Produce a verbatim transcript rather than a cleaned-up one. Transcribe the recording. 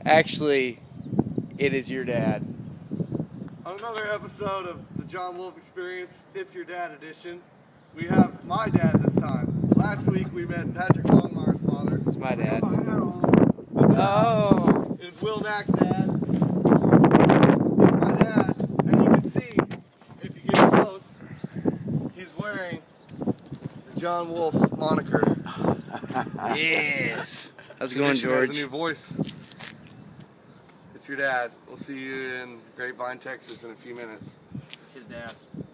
Actually, it is your dad. On another episode of the John Wolf Experience, It's Your Dad edition, we have my dad this time. Last week we met Patrick Longmire's father. It's my dad. Oh! It is Will Knack's dad. It's my dad, and you can see, if you get close, he's wearing the John Wolf moniker. Yes! How's it going, George? Has a new voice. It's your dad. We'll see you in Grapevine, Texas in a few minutes. It's his dad.